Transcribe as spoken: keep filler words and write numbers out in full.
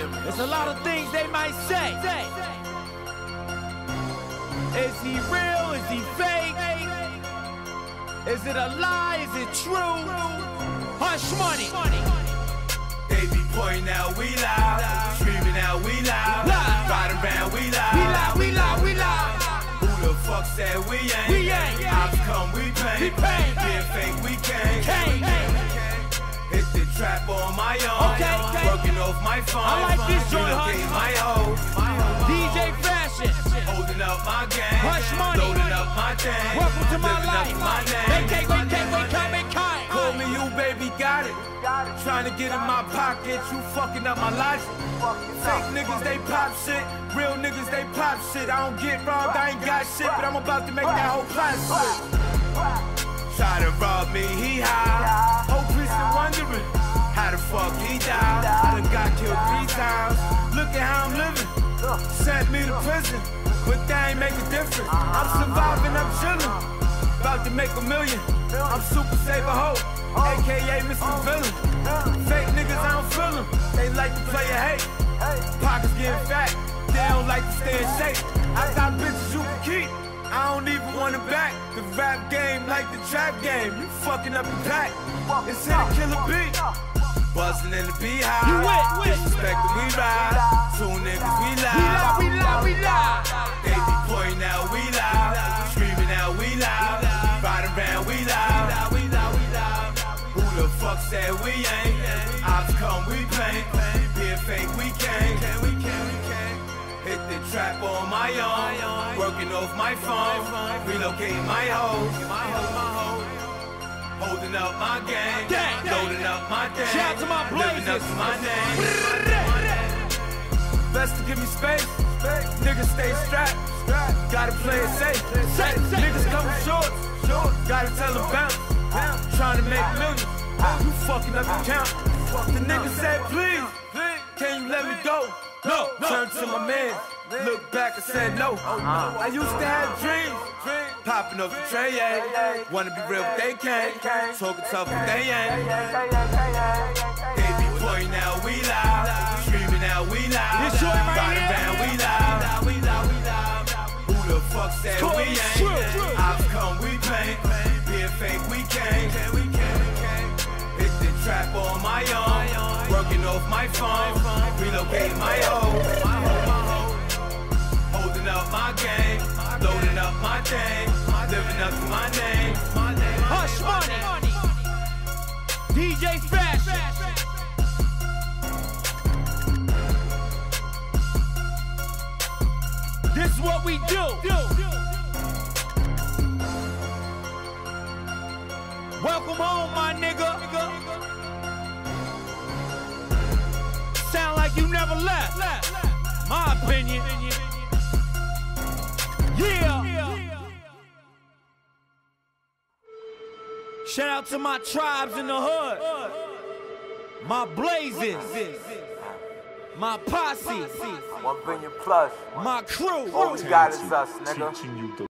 There's a lot of things they might say. Is he real? Is he fake? Is it a lie? Is it true? Hush money. They be pointing out we loud, screaming out we loud, riding around we loud, we loud, we loud, we loud. Who the fuck said we ain't? We ain't. Ops come, we paint. We paint. Being fake, we can't. Can't. Hit the trap on my own. Okay, okay. Working off my phone. I like this joint, Relocate Hush. my hoe. D J Fashion. Holding up my gang. Hush money. Loading up my thing. Welcome to my Living life. up my name. Vacate, vacate, vacate, vacate. Call me you, baby, got it. Trying to get in my pocket, you fucking up my logic. Fake niggas, they pop shit. Real niggas, they pop shit. I don't get robbed, I ain't got shit, but I'm about to make that whole plot switch. Try to rob me, he high. Whole prison wondering how the fuck he died. I done got killed three times. Look at how I'm living. Sent me to prison, but that ain't make a difference. I'm surviving, I'm chilling. About to make a million. I'm super saver hoe, A K A Mister Villain. Fake niggas, I don't feel them. They like to play a hate. Pockets getting fat, they don't like to stay in shape. I got bitches you can keep, I don't even want them back. The rap game like the trap game, you fucking up the pack. It's hit a killer beat, buzzing in the beehive. You wit, wit. Disrespect that we ride, two niggas we We live. loud, we loud, we loud. They be pointing out we loud, screaming out we loud, riding around we loud. Who the fuck said we ain't? Ops come, we paint. Being fake, we can't. Hit the trap on my own, working off my phone, relocating my hoes, holding up my gang, Gang, gang. loading up my thing, Shout out to my living up blazers. to my name. Best to give me space, niggas stay strapped, gotta play it safe. Safe, safe. Niggas coming short, gotta tell them bounce. Trying to make millions, you fucking up the count. The nigga said, please, can you let me go? No, no. Turned to my man, looked back and said no. I used to have dreams, popping up the tray, yeah. Wanna be real, but they can't. Talking tough, but they ain't. They be pointing out we loud, screaming out we loud, This joint right riding here. around we loud. Who the fuck said True, we true, ain't? true. Ops come, we paint. Being fake, we can't. Hit the trap on my own, working off my phone, relocating my hoe, holding up my game, loading up my thing, living up to my name. Hush money. D J Fashion. This is what we do. Welcome home, my nigga. Sound like you never left. My opinion. Yeah. Shout out to my tribes in the hood. My blazes. My posse. One billion plus. My crew. All we got is us, nigga.